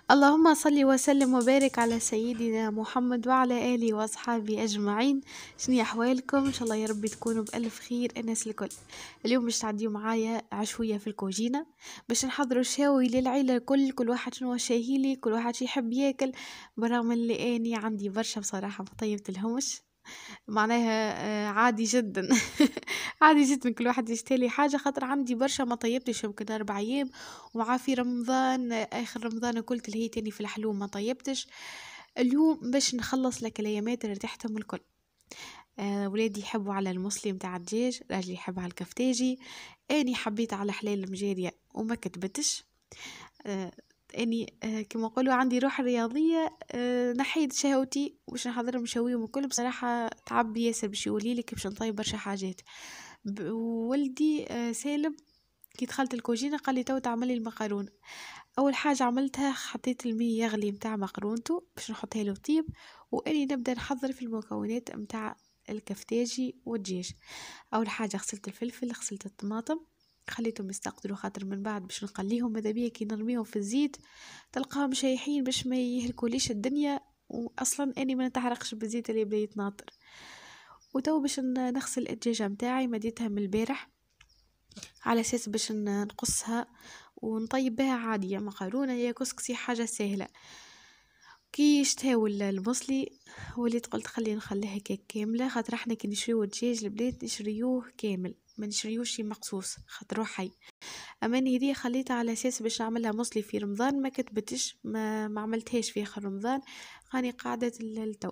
اللهم صل وسلم وبارك على سيدنا محمد وعلى آله وأصحابه أجمعين. شنو أحوالكم؟ إن شاء الله يا رب تكونوا بألف خير الناس الكل. اليوم باش تعديوا معايا عشوية في الكوجينة باش نحضروا شاوي للعيلة الكل، كل واحد شنو شاهيلي، كل واحد شي يحب ياكل. برغم اللي أني عندي برشا بصراحة مطيبة الهمش، معناها عادي جدا. عادي جدا كل واحد يشتري حاجة، خاطر عندي برشا ما طيبتش يمكن 4 أيام، ومع في رمضان آخر رمضان قلت اللي هي تاني في الحلوم ما طيبتش. اليوم باش نخلص لك الأيامات اللي ريحتهم الكل. ولادي يحبوا على المسلم تاع الدجاج، راجلي يحب على الكفتاجي، أني حبيت على حلال المجارية وما كتبتش. آه، اني كما نقولوا عندي روح رياضيه، نحيد شهوتي باش نحضرهم نشويهم الكل. بصراحه تعب ياسر باش يولي لك باش نطيب برشا حاجات. ولدي سالم كي دخلت الكوجينه قال لي تو تعملي المقارونه. اول حاجه عملتها حطيت المي يغلي متاع مقرونته باش نحطها له طيب، واني نبدا نحضر في المكونات متاع الكفتاجي والدجاج. اول حاجه غسلت الفلفل، غسلت الطماطم، خليتهم يستقطروا، خاطر من بعد باش نقليهم ماذا بيا كي نرميهم في الزيت تلقاهم شايحين باش ما يهلكوليش الدنيا، واصلا اني ما نتحرقش بالزيت اللي بدا يتناطر. وتو باش نغسل الدجاجه متاعي، مديتها من البارح على اساس باش نقصها ونطيب بها عادية مقارونة يا كسكسي، حاجة سهلة. كي يشتهوا المصلي وليت قلت خلي نخليها كيك كاملة، خاطر احنا كي نشريو الدجاج البنات نشريوه كامل ما نشريوش مقصوص خاطر حي. اما هذه خليتها على اساس باش نعملها مصلي في رمضان، ما كتبتش ما عملتهاش في اخر رمضان، خاني قاعدة التو.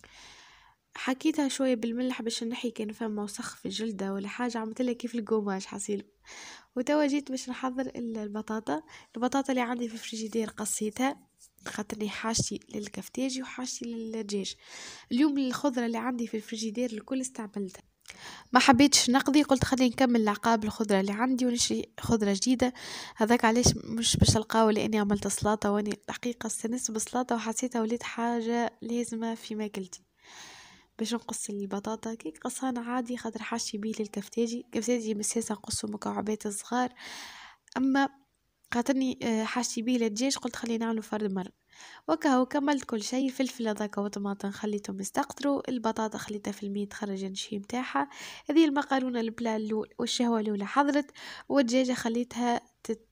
حكيتها شوية بالملح باش نحي كان فما وسخ في الجلدة ولا حاجة، عملتلها كيف القماش حصيل. وتوا جيت باش نحضر البطاطا اللي عندي في الفريجيدير قصيتها، خاطرني حاجتي للكفتاجي وحاجتي للدجاج. اليوم الخضرة اللي عندي في الفريجيدير الكل استعملتها، ما حبيتش نقضي، قلت خليني نكمل العقاب الخضرة اللي عندي ونشري خضرة جديدة. هذاك علاش مش باش تلقاو لاني عملت سلطة، واني الحقيقة استنست بالسلطة وحسيتها وليت حاجة لازمة في ماكلتي. باش نقص البطاطا كي قصان عادي، خاطر حاشي بيه الكفتاجي مساسة نقصه مكعبات صغار. اما خاطرني حاشي بيه للدجاج قلت خلينا نعمله فرد مرة. وكهو كملت كل شيء، الفلفل هذاك وطماطم خليتهم يستقطروا، البطاطا خليتها في المية تخرج النشي متاعها، هذه المقارونة البلا الأول والشهوة الأولى حضرت، والدجاجة خليتها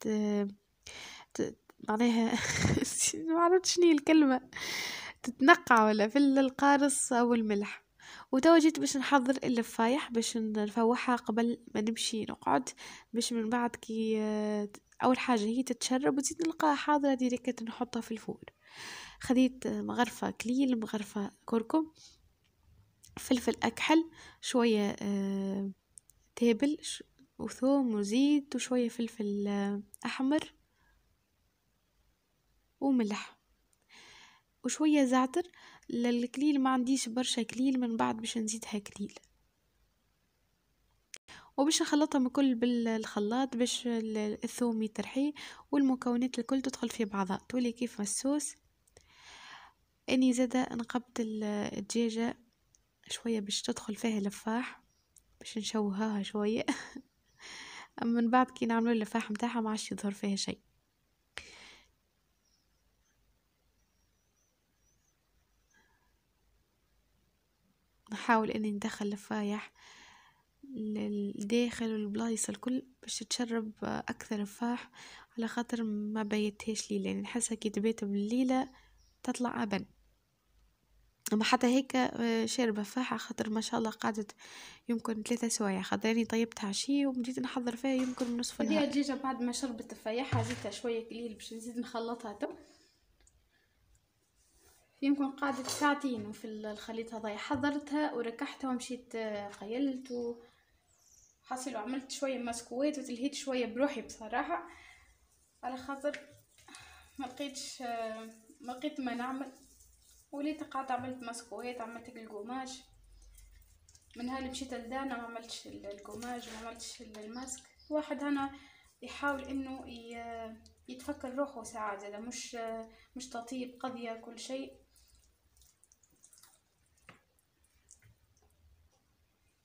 معناها ما عرفت شنو هي الكلمة، تتنقع ولا في القارص أو الملح. وتوا جيت باش نحضر اللفايح باش نفوحها قبل ما نمشي نقعد، باش من بعد كي أول حاجة هي تتشرب وتزيد نلقاها حاضرة ديريكت نحطها في الفور. خديت مغرفة كليل، مغرفة كركم، فلفل أكحل، شوية تابل وثوم وزيت وشوية فلفل أحمر وملح وشوية زعتر. للكليل ما عنديش برشا كليل، من بعد باش نزيدها كليل وباش نخلطهم الكل بالخلاط باش الثوم يترحي والمكونات الكل تدخل في بعضها تولي كيف الصوص. اني زادا نقبت الدجاجة شوية باش تدخل فيها لفاح باش نشوهاها شوية. اما من بعد كي نعملوا اللفاح متاعها ما عادش يظهر فيها شيء. نحاول اني ندخل لفايح الداخل والبلايص الكل باش تشرب اكثر رفاح، على خاطر ما بيتهاش لي لان نحسها كي تبات بالليلة تطلع ابن. اما حتى هيك شاربة فاحة، خاطر ما شاء الله قعدت يمكن 3 سوايع، خاطر اني طيبتها عشية وبديت نحضر فيها يمكن نصف النهار. هذه الدجاجة بعد ما شربت الفايحة زيتها شوية قليل باش نزيد نخلطها تو، يمكن قعدت ساعتين في الخليط هذا. حضرتها وركحتها ومشيت قيلت وحصل وعملت شوية مسكوات وتلهيت شوية بروحي بصراحة، على خاطر ما لقيت ما نعمل، وليت قعدت عملت مسكوات، عملت القماش من نهار مشيت لدانا ما عملتش القماش ما عملتش الماسك. واحد هنا يحاول انه يتفكر روحه ساعات، هذا مش تطيب قضية كل شيء.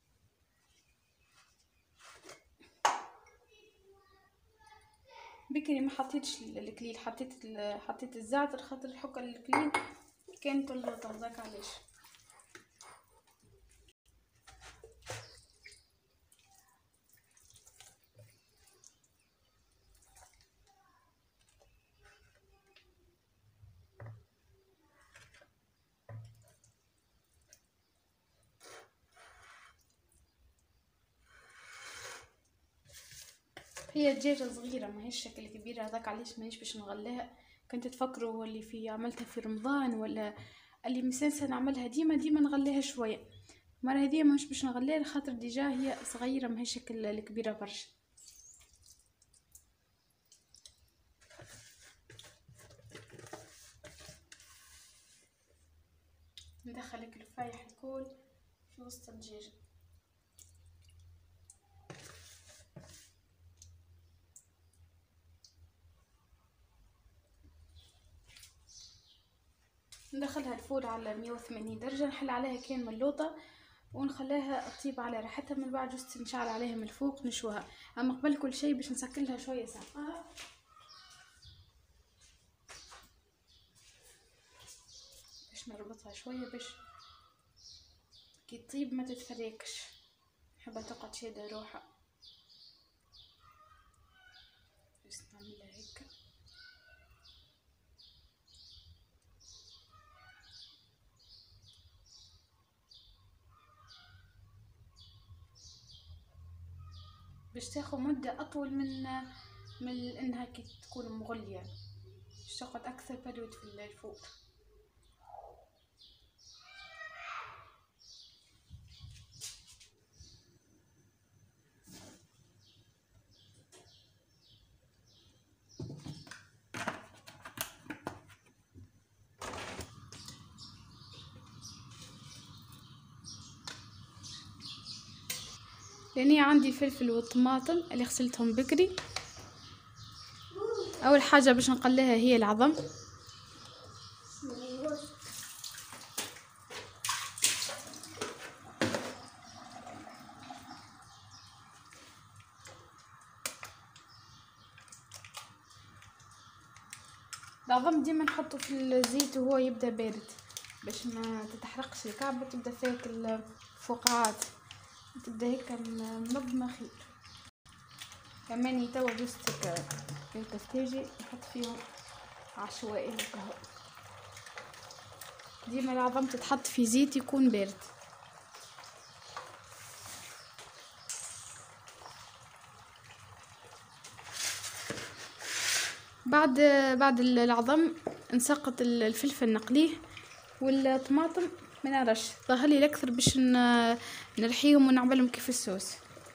بكري بركني ما حطيتش الكليل، حطيت الزعتر خاطر الحكه الكليل كانت اللوطه هذاك علاش. هي دجاجة صغيرة ماهيش شكل كبير، هذاك علاش ماهيش باش نغليها. كنت تفكروا اللي في عملتها في رمضان ولا اللي مسنسة نعملها ديما نغليها شوية. مرة هذه ماهيش باش نغليها خاطر ديجا هي صغيرة ماهيش شكل الكبيرة برشا. ندخل الكلفايح الكل في وسط الدجاجة. ندخلها الفول على 180 درجة، نحل عليها كان من اللوطة ونخليها تطيب على راحتها. من بعد جست نشعل عليها من الفوق نشوها. اما قبل كل شيء باش نسكلها شوية ساعة باش نربطها شوية باش كي تطيب ما تتفريكش، نحبها تقعد شادة روحها. بس نعملها هيك. باش تاخد مدة أطول من إنها كي تكون مغلية، باش تقعد أكثر برود في الفول. لاني عندي فلفل وطماطم اللي غسلتهم بكري. اول حاجه باش نقليها هي العظم. العظم ديما نحطه في الزيت وهو يبدا بارد باش ما تتحرقش الكعبه، تبدا فيك الفقاعات، تبدا هيك منظمه خير. كمان توا جوزتك الكفتاجي نحط فيهم عشوائي هكا. ديما العظم تتحط في زيت يكون بارد. بعد العظم نسقط الفلفل نقليه والطماطم ما نعرفش ظهر لي الاكثر باش نرحيهم ونعملهم كيف الصوص.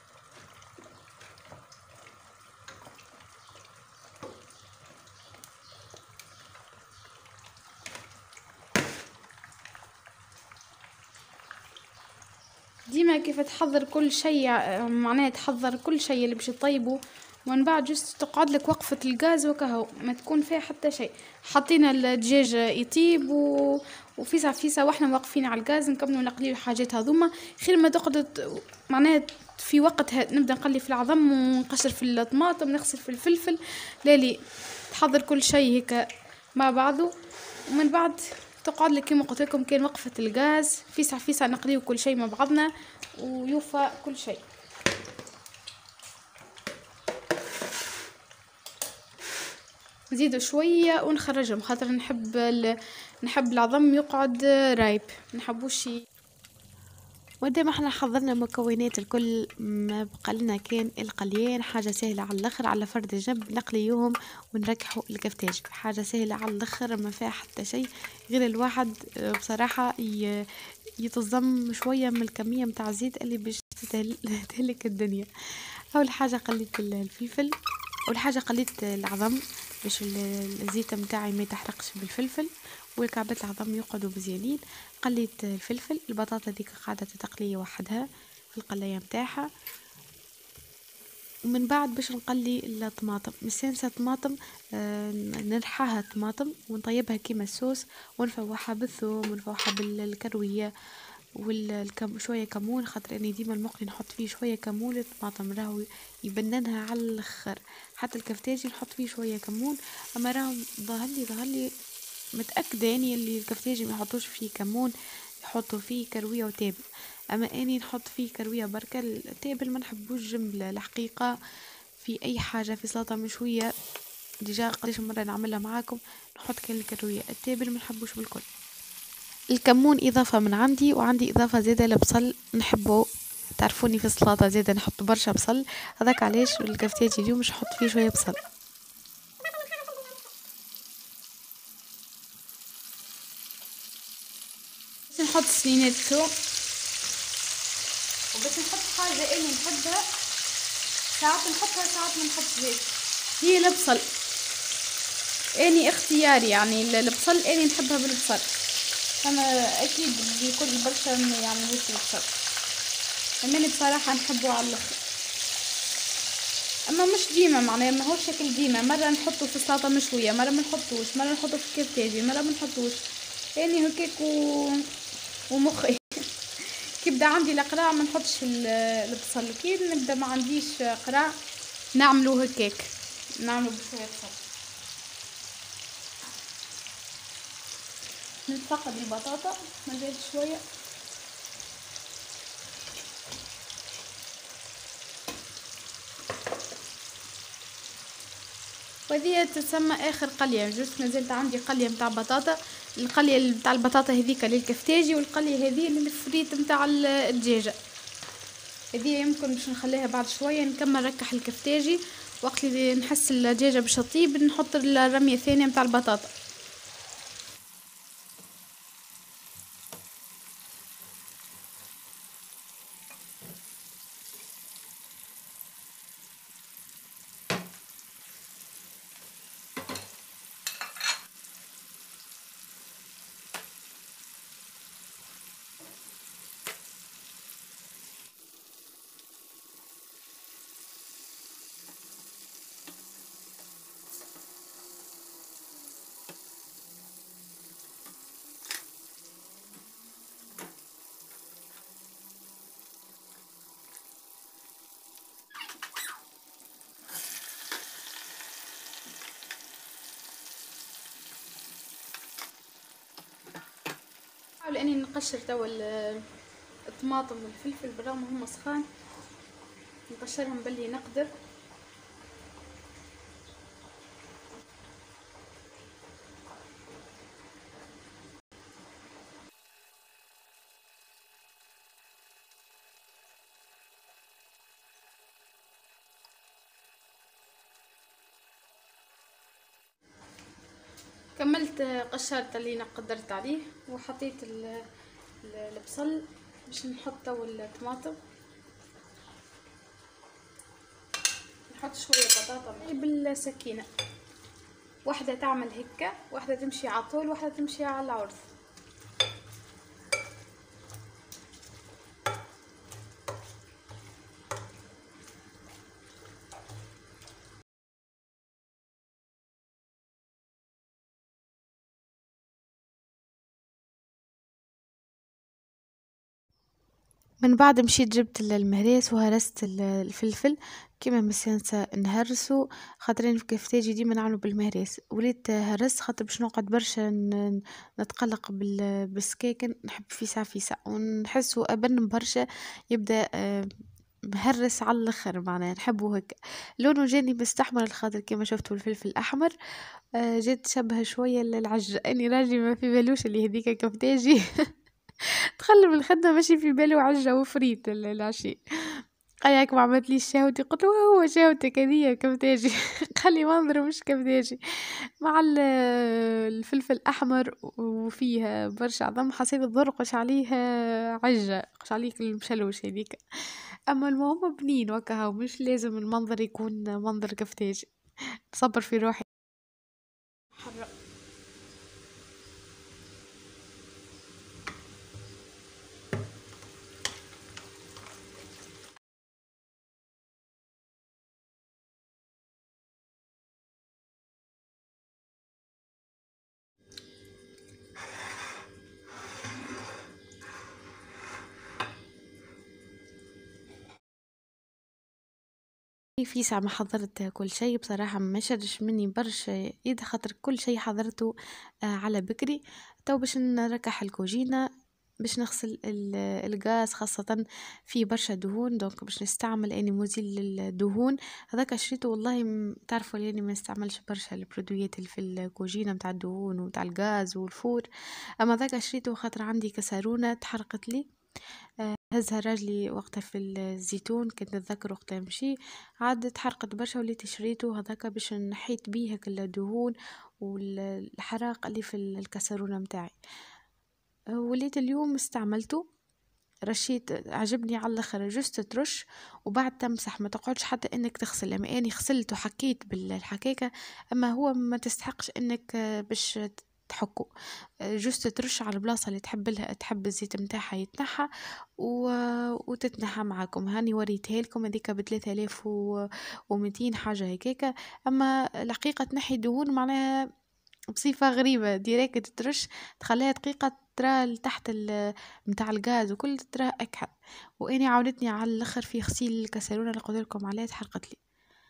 ديما كيف تحضر كل شيء، معناها تحضر كل شيء اللي باش تطيبه ومن بعد جست تقعد لك وقفة الغاز وكهو ما تكون فيها حتى شيء. حطينا الدجاج يطيب وفيسا واحنا واقفين على الغاز نكملوا نقليو الحاجات هذوما. خير ما تقعد معناها في وقتها نبدا نقلي في العظم ونقشر في الطماطم نغسل في الفلفل. لالي تحضر كل شيء هيك مع بعضه ومن بعد تقعد لك كيما قلت لكم كان وقفة الغاز فيسا نقليو كل شيء مع بعضنا ويوفى كل شيء. نزيدو شويه ونخرجهم خاطر نحب العظم يقعد رايب نحبوش. وقد ما احنا حضرنا مكونات الكل ما بقى لنا كان القليان، حاجه سهله على الاخر على فرد جنب نقليوهم ونركحوا الكفتاج. حاجه سهله على الاخر ما فيها حتى شيء غير الواحد بصراحه يتظم شويه من الكميه متاع الزيت اللي باش تهلك الدنيا. اول حاجه قليت الفلفل، اول حاجه قليت العظم باش الزيت متاعي ما يتحرقش بالفلفل والكعبات العظم يقعدوا مزيانين. قليت الفلفل، البطاطا ديك قاعده تقليه وحدها في القلايه متاعها. ومن بعد باش نقلي الطماطم مسانسه طماطم، نرحاها طماطم ونطيبها كيما الصوص ونفوحها بالثوم ونفوحها بالكرويه شويه كمون، خاطر اني ديما المقلي نحط فيه شويه كمون. الطماطم راهو يبننها على الاخر، حتى الكفتاجي نحط فيه شويه كمون. اما راهو ظهر لي متاكده يعني اللي الكفتاجي ما يحطوش فيه كمون، يحطوا فيه كرويه وتابل. اما اني نحط فيه كرويه بركه، التابل ما نحبوش جنب الحقيقه في اي حاجه، في سلطه مشويه ديجا قداش مرة نعملها معاكم نحط كل الكروية. التابل منحبوش بالكل. الكمون إضافة من عندي، وعندي إضافة زيادة لبصل نحبه، تعرفوني في السلطة زيادة نحط برشا بصل، هذاك علاش الكفتاجي اليوم مش نحط فيه شوية بصل. بس نحط سنينات ثوم، وبس نحط حاجة اني نحبها، ساعات نحطها ساعات ما نحطهاش، هي البصل. اني اختياري يعني البصل اني نحبها بالبصل، انا اكيد بكل برشا يعني هيك البصل، اما بصراحة نحبه على الاخر. اما مش ديما معناها ما هو شكل ديما، مرة نحطه في سلطة مشوية، مرة ما نحطوش، مرة نحطه في كفتاجي، مرة ما نحطوش، يعني هكاك ومخي كي بدا عندي القراع ما نحطش البصل، كي نبدا ما عنديش قراع نعملو هكاك، نعملو بشوية بصل. نتفقد البطاطا مازال شوية، وهذه تسمى اخر قليه، جوست مازالت عندي قليه متاع بطاطا، القليه متاع البطاطا هذيك للكفتاجي، والقليه هذه للفريت متاع الدجاجه. هذه يمكن باش نخليها بعد شويه نكمل ركح الكفتاجي، وقت اللي نحس الدجاجه باش تطيب نحط الرميه الثانيه متاع البطاطا. نحاول اني نقشر توا الطماطم والفلفل بالرغم هم سخان، نقشرهم باللي نقدر. كملت قشرت اللي انا قدرت عليه، وحطيت البصل باش نحط توا الطماطم، نحط شويه بطاطا بالسكينه، واحده تعمل هكا، واحده تمشي على طول، واحده تمشي على العرض. من بعد مشيت جبت المهراس وهرست الفلفل كيما مسانسة نهرسو، خاطرين في كفتاجي ديما نعملو بالمهراس. وليت هرست خاطر باش نقعد برشا نتقلق بالسكاكن، نحب فيسع فيسع ونحسو أبن برشا، يبدا مهرس على الاخر، معناها نحبو هكا. لونه جاني مستحمر الخاطر كيما شفتوا الفلفل الاحمر، جات شبه شويه للعجة. اني راجلي ما في بالوش اللي هذيك كفتاجي تخلي من الخدمة ماشي في باله عجة وفريت العشي. قال هاك ما عملتليش شهوتي، قلت له هو شهوتك هذيا كفتاجي قال لي منظر مش كفتاجي مع الفلفل احمر وفيها برشا عظم، حسيت الضرقش عليه عجة، قش عليك المشلوش هذيك. اما المهم بنين وكها، ومش لازم المنظر يكون منظر كفتاجي. تصبر في روحي. حرة. في ساعة ما حضرت كل شيء بصراحة ما شدش مني برشا إذا خاطر كل شيء حضرته على بكري. تو باش نركح الكوجينة باش نغسل الغاز، خاصة فيه برشا دهون دونك باش نستعمل اني مزيل للدهون. هذاك شريته والله تعرفوا لاني ما نستعملش برشا البرودويات اللي في الكوجينة متاع الدهون ومتاع الغاز والفور، اما ذاك شريته خاطر عندي كسرونة تحرقت لي، هزها راجلي وقتها في الزيتون كنت نتذكر وقتها مشي عاد تحرقت برشا، وليت شريته هذاك باش نحيت بيه كل الدهون والحراق اللي في الكسرونة متاعي. وليت اليوم استعملته، رشيت عجبني على الاخر، جست ترش وبعد تمسح، ما تقعدش حتى انك تغسل. اما اني غسلت وحكيت بالحكاكه، اما هو ما تستحقش انك باش تحكه، جست ترش على البلاصه اللي تحب الزيت متاعها يتنحى وتتنحى معاكم. هاني وريتها لكم هذيك ب 3200 حاجه هكاكه. اما الحقيقه تنحي دهون معناها بصفة غريبة، ديريكت ترش تخليها دقيقة ترى لتحت متاع الغاز وكل ترى أكحل. وإني عاونتني على الآخر في غسيل الكسرونة اللي قلت لكم عليها تحرقت لي.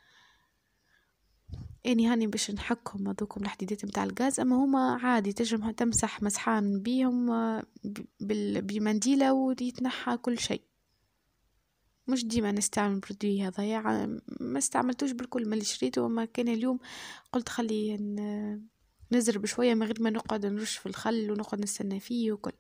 إني هاني باش نحكهم هذوكم الحديدات متاع الغاز، أما هما عادي تجم تمسح مسحان بيهم بمنديلة ويتنحى كل شيء. مش ديما نستعمل برودوي هذا، يعني ما استعملتوش بالكل من اللي شريته، وما كان اليوم قلت خلي نزرب شوية من غير ما نقعد نرش في الخل ونقعد نستنى فيه وكل.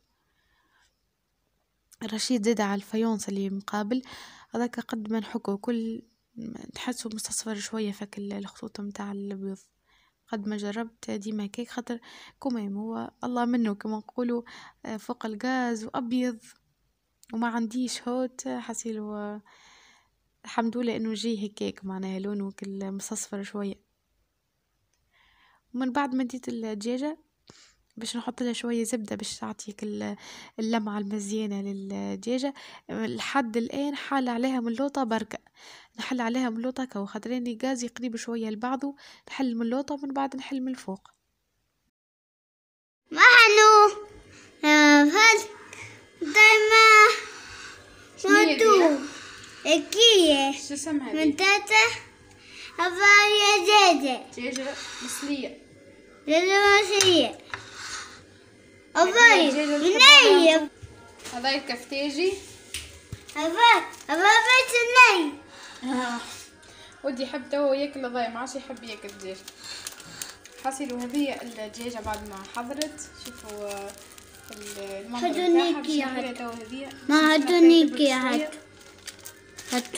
رشيد زاد على الفايونس اللي مقابل هذاك قد ما نحكه كل نحسه مستصفر شوية فك الخطوط متاع البيض. قد ما جربت ديما كيك خاطر كمام هو الله منه كما نقولوا فوق الغاز وأبيض وما عنديش هوت، حسيله الحمد لله انه جي هيك معناها لونه كل مستصفر شويه. ومن بعد ما ديت الدجاجه باش نحط لها شويه زبده باش تعطيك اللمعه المزيانه للدجاجه. لحد الان حال عليها من لوطه بركه، نحل عليها من لوطه كو خاطريني غازي قريب شويه لبعضه، نحل من لوطه ومن بعد نحل من الفوق. محنو هل دايما مدو اكيه شو اسمها من تاتا هفايا دجاجة مسلية. مسلية هفايا منية هذا الكفتاجي هفايا بيت الني ودي يحب تو ياكل هذايا، ما عادش يحب ياكل دجاج. حصلوا هذه الدجاجة بعد ما حضرت، شوفوا المنظر بتاعها. ما هدونيكي هات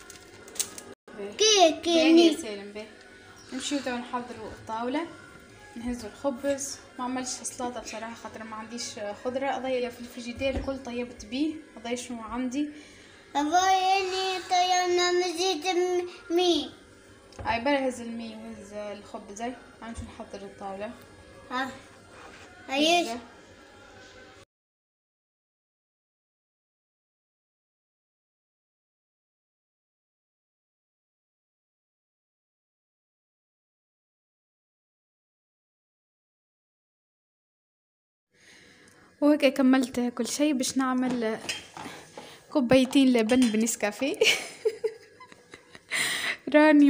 كي سالم به. نمشيو تو نحضروا الطاولة، نهزوا الخبز. ما عملش سلطة بصراحة خاطر ما عنديش خضرة، هذايا في الفريجيدير الكل طيبت بيه. هذايا شنو عندي هفايا طيبنا مزيد مي هاي برا هز المي وهز الخبز. هاي نمشي نحضر الطاولة. هاي وهيك كملت كل شيء باش نعمل كوبايتين لبن بنسكافيه. راني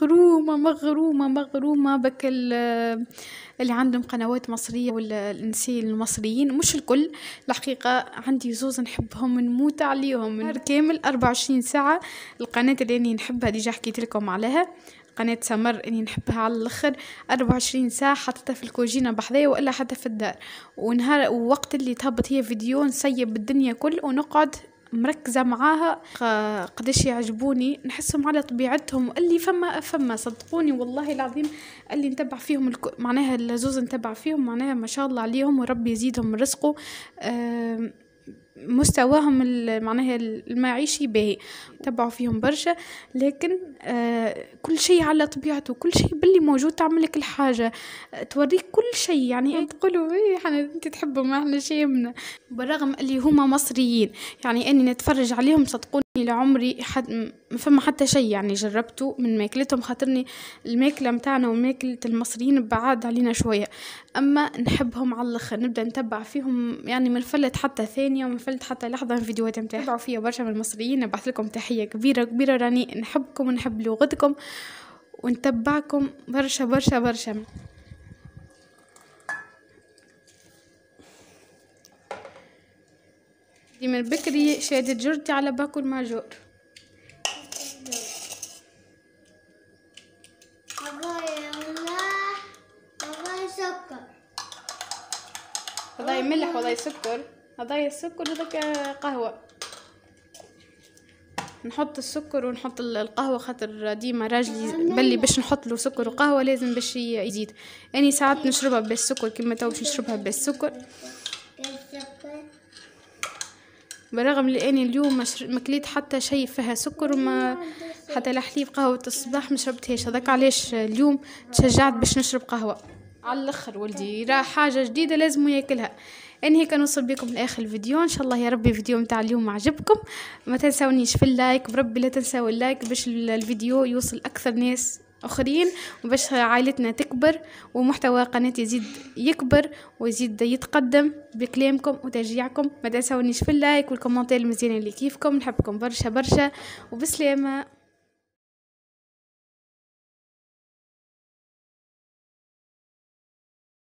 مغرومة بك اللي عندهم قنوات مصرية ولا النساء المصريين، مش الكل الحقيقة، عندي زوز نحبهم نموت عليهم نهار كامل 24 ساعة. القناة اللي أني نحبها ديجا حكيت لكم عليها، قناة سمر اني نحبها على الاخر، 24 ساعة حطيتها في الكوجينة بحذايا والا حتى في الدار. ونهار ووقت اللي تهبط هي فيديو نسيب بالدنيا كل ونقعد مركزة معاها قداش يعجبوني، نحسهم على طبيعتهم اللي فما صدقوني والله العظيم اللي نتبع فيهم معناها الزوز نتبع فيهم معناها ما شاء الله عليهم وربي يزيدهم من رزقه. مستواهم معناها المعيشي باهي، تبعوا فيهم برشا، لكن كل شيء على طبيعته، كل شيء باللي موجود تعملك الحاجة، توريك كل شيء. يعني تقولوا احنا انت تحبوا ما احنا شيمنا، بالرغم اللي هما مصريين. يعني اني نتفرج عليهم صدقوني لعمري ما فما حتى شيء يعني جربته من ماكلتهم، خاطرني الماكلة متاعنا وماكلة المصريين بعاد علينا شوية، اما نحبهم على الاخر. نبدا نتبع فيهم يعني من فلت حتى ثانية ومن غفلت حتى لحظة من فيديوهات متاعي. تابعوا فيا برشا من المصريين، نبعث لكم تحية كبيرة كبيرة، راني نحبكم ونحب لغتكم ونتبعكم برشا برشا برشا. دي من بكري شادت جرتي على باكل ماجور. هذا ملح وهذا سكر، هذا السكر وذاك قهوة. نحط السكر ونحط القهوة خاطر ديما راجلي بلي باش نحط له سكر وقهوة لازم باش يزيد. يعني ساعات نشربها بالسكر كيما تو باش نشربها بالسكر، برغم لاني اليوم ما كليت حتى شيء فيها سكر وما حتى الحليب قهوة الصباح ما شربتهاش. هذاك علاش اليوم تشجعت باش نشرب قهوة على الاخر. ولدي راه حاجه جديده لازم ياكلها. ان هيك نوصل بكم لاخر الفيديو ان شاء الله. يا ربي الفيديو متاع اليوم عجبكم، ما تنسونيش في اللايك، بربي لا تنسوا اللايك باش الفيديو يوصل اكثر ناس اخرين وباش عائلتنا تكبر ومحتوى قناتي يزيد يكبر ويزيد يتقدم بكلامكم وتشجيعكم. ما تنسونيش في اللايك والكومنتات المزيانه اللي كيفكم. نحبكم برشا برشا وبسلامه.